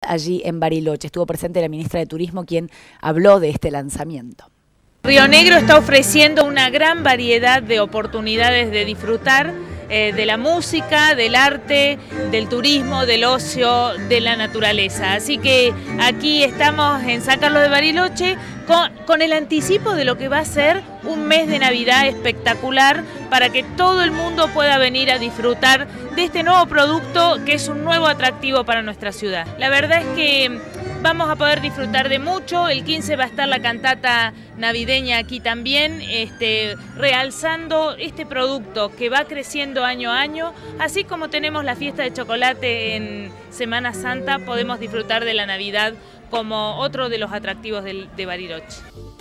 allí en Bariloche. Estuvo presente la ministra de Turismo, quien habló de este lanzamiento. Río Negro está ofreciendo una gran variedad de oportunidades de disfrutar de la música, del arte, del turismo, del ocio, de la naturaleza. Así que aquí estamos en San Carlos de Bariloche con el anticipo de lo que va a ser un mes de Navidad espectacular para que todo el mundo pueda venir a disfrutar de este nuevo producto que es un nuevo atractivo para nuestra ciudad. La verdad es que vamos a poder disfrutar de mucho. El 15 va a estar la cantata navideña aquí también, realzando este producto que va creciendo año a año. Así como tenemos la fiesta de chocolate en Semana Santa, podemos disfrutar de la Navidad como otro de los atractivos de Bariloche.